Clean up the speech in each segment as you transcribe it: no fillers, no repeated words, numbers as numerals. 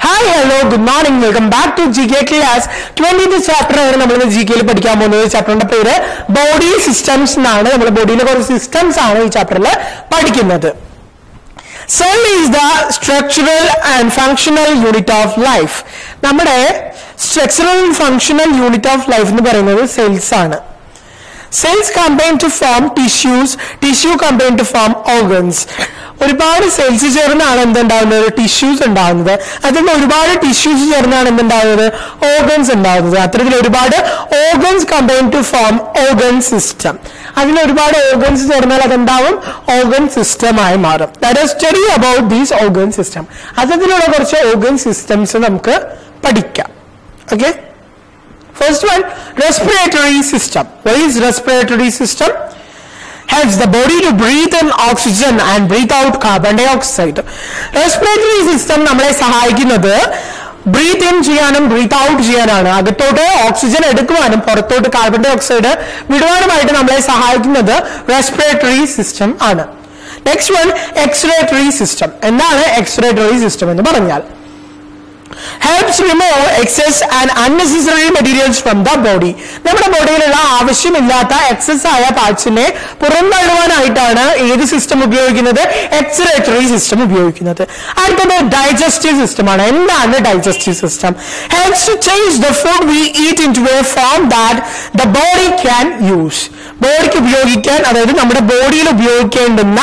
Hi, hello, good morning. Welcome back to GK class. 20th chapter ആണ് നമ്മൾ GK ൽ പഠിക്കാൻ പോകുന്നത്. ചാപ്റ്ററിന്റെ പേര് ബോഡി സിസ്റ്റംസ് എന്നാണ്. നമ്മൾ ബോഡിയിലെ കുറച്ച് സിസ്റ്റംസ് ആണ് ഈ ചാപ്റ്ററിൽ പഠിക്കുന്നത്. Cell is the structural and functional unit of life. നമ്മുടെ structural and functional unit of life എന്ന് പറയുന്നത് cells ആണ്. Cells combine to form tissues, tissue combine to form organs. ഒരുപാട് സെൽസ് ചേർന്നാണ് എന്തുണ്ടാവുന്നത്, ടിഷ്യൂസ് ഉണ്ടാവുന്നത്. അതിൽ ഒരുപാട് ടിഷ്യൂസ് ചേർന്നാണ് എന്തുണ്ടാവുന്നത്, ഓർഗൻസ് ഉണ്ടാവുന്നത്. അത്തരത്തിൽ ഒരുപാട് organs combine to form organ system. അതിൽ ഒരുപാട് ഓർഗൻസ് ചേർന്നാൽ അതെന്താവും, ഓർഗൻ സിസ്റ്റമായി മാറും. That is study about these organ system. അത്തരത്തിലുള്ള കുറച്ച് ഓർഗൻ സിസ്റ്റംസ് നമുക്ക് പഠിക്കാം. Okay, first one, respiratory system. What is respiratory system? Helps the body to breathe in oxygen and breathe out carbon dioxide. Respiratory system നമ്മളെ സഹായിക്കുന്നത് breathe in ചെയ്യാനും breathe out ചെയ്യാനാണ്. അകത്തോട്ട് oxygen എടുക്കുവാനും പുറത്തോട്ട് കാർബൺ ഡൈ ഓക്സൈഡ് വിടുവാനുമായിട്ട് നമ്മളെ സഹായിക്കുന്നത് respiratory system ആണ്. Next one, expiratory system. എന്താണ് എക്സ്പിറേറ്ററി സിസ്റ്റം എന്ന് പറഞ്ഞാൽ? Helps remove excess and unnecessary materials from the body. നമ്മുടെ ബോഡിയിലുള്ള ആവശ്യമില്ലാത്ത എക്സസ് ആയ പാർട്സിനെ പുറന്തള്ളുവാനായിട്ടാണ് ഏത് സിസ്റ്റം ഉപയോഗിക്കുന്നത്, എക്സ്പിറേറ്ററി സിസ്റ്റം ഉപയോഗിക്കുന്നത്. അടുത്തത് ഡൈജസ്റ്റീവ് സിസ്റ്റം ആണ്. എന്താണ് digestive system? Helps to change the food we eat into a form that the body can use. ബോഡിക്ക് ഉപയോഗിക്കാൻ, അതായത് നമ്മുടെ ബോഡിയിൽ ഉപയോഗിക്കേണ്ടുന്ന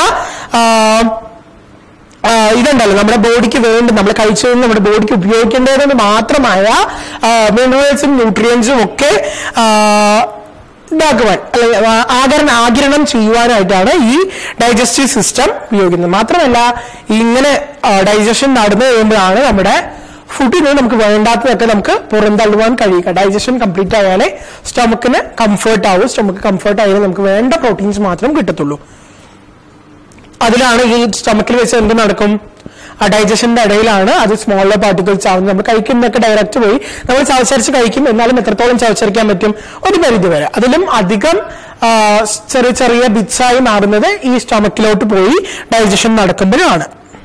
ഇതുണ്ടല്ലോ, നമ്മുടെ ബോഡിക്ക് വേണ്ടി നമ്മൾ കഴിച്ചതിന് നമ്മുടെ ബോഡിക്ക് ഉപയോഗിക്കേണ്ടതെന്ന് മാത്രമായ മിനറൽസും ന്യൂട്രിയൻസും ഒക്കെ ഇതാക്കുവാൻ അല്ലെങ്കിൽ ആഗിരണം ചെയ്യുവാനായിട്ടാണ് ഈ ഡൈജസ്റ്റീവ് സിസ്റ്റം ഉപയോഗിക്കുന്നത്. മാത്രമല്ല, ഇങ്ങനെ ഡൈജഷൻ നടന്നു കഴിയുമ്പോഴാണ് നമ്മുടെ ഫുഡിന് നമുക്ക് വേണ്ടാത്തതൊക്കെ നമുക്ക് പുറന്തള്ളുവാൻ കഴിയുക. ഡൈജഷൻ കംപ്ലീറ്റ് ആയാലേ സ്റ്റൊമക്കിന് കംഫർട്ട് ആവും. സ്റ്റൊമക്ക് കംഫർട്ട് ആയാലേ നമുക്ക് വേണ്ട പ്രോട്ടീൻസ് മാത്രം കിട്ടത്തുള്ളൂ. അതിലാണ് ഈ സ്റ്റൊമക്കിൽ വെച്ച് എന്ത് നടക്കും, ആ ഡൈജഷന്റെ ഇടയിലാണ് അത് സ്മോളർ പാർട്ടിക്കിൾസ് ആവുന്നത്. നമ്മൾ കഴിക്കുന്നതൊക്കെ ഡയറക്റ്റ് പോയി നമ്മൾ ചവച്ചരച്ച് കഴിക്കും. എന്നാലും എത്രത്തോളം ചവച്ചരയ്ക്കാൻ പറ്റും, ഒരു പരിധി വരെ. അതിലും അധികം ചെറിയ ചെറിയ ബിറ്റ്സായി മാറുന്നത് ഈ സ്റ്റൊമക്കിലോട്ട് പോയി ഡൈജഷൻ നടക്കുമ്പോഴാണ്.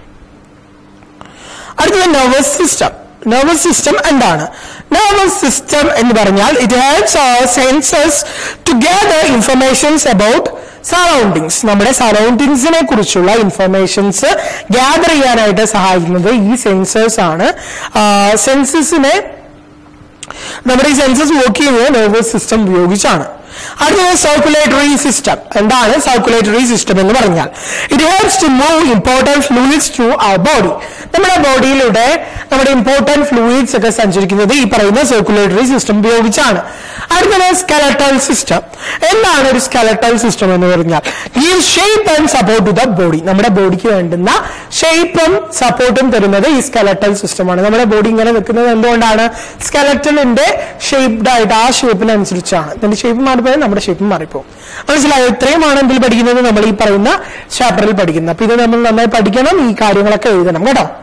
അടുത്തത് നെർവസ് സിസ്റ്റം. നെർവസ് സിസ്റ്റം എന്താണ്? നെർവസ് സിസ്റ്റം എന്ന് പറഞ്ഞാൽ it helps our senses to gather informations about surroundings. നമ്മുടെ സറൗണ്ടിങ്സിനെ കുറിച്ചുള്ള ഇൻഫർമേഷൻസ് ഗ്യാദർ ചെയ്യാനായിട്ട് സഹായിക്കുന്നത് ഈ സെൻസേഴ്സ് ആണ്. സെൻസസിനെ നമ്മുടെ ഈ സെൻസസ് വർക്ക് ചെയ്യുന്നത് നെർവസ് സിസ്റ്റം ഉപയോഗിച്ചാണ്. അടുത്തത് സർക്കുലേറ്ററി സിസ്റ്റം. എന്താണ് സർക്കുലേറ്ററി സിസ്റ്റം എന്ന് പറഞ്ഞാൽ? It helps to move important fluids through our body. നമ്മുടെ ബോഡിയിലൂടെ നമ്മുടെ ഇമ്പോർട്ടന്റ് ഫ്ലൂയിഡ്സ് ഒക്കെ സഞ്ചരിക്കുന്നത് ഈ പറയുന്ന സർക്കുലേറ്ററി സിസ്റ്റം ഉപയോഗിച്ചാണ്. അടുത്തത് സ്കെലറ്റൽ സിസ്റ്റം. എന്താണ് ഒരു സ്കെലറ്റൽ സിസ്റ്റം എന്ന് പറഞ്ഞാൽ? Give shape and support to the body. നമ്മുടെ ബോഡിക്ക് വേണ്ടുന്ന ഷേപ്പും സപ്പോർട്ടും തരുന്നത് ഈ സ്കെലറ്റൽ സിസ്റ്റമാണ്. നമ്മുടെ ബോഡി ഇങ്ങനെ വെക്കുന്നത് എന്തുകൊണ്ടാണ്? സ്കെലറ്റലിന്റെ ഷേപ്ഡ് ആയിട്ട് ആ ഷേപ്പിനനുസരിച്ചാണ്. അതിന്റെ ഷേപ്പ് മാറിപ്പോയാൽ നമ്മുടെ ഷേപ്പ് മാറിപ്പോകും. മനസ്സിലായോ? ഇത്രയുമാണ് എന്തിൽ പഠിക്കുന്നത്, നമ്മൾ ഈ പറയുന്ന ചാപ്റ്ററിൽ പഠിക്കുന്നത്. അപ്പൊ ഇത് നമ്മൾ നന്നായി പഠിക്കണം, ഈ കാര്യങ്ങളൊക്കെ എഴുതണം കേട്ടോ.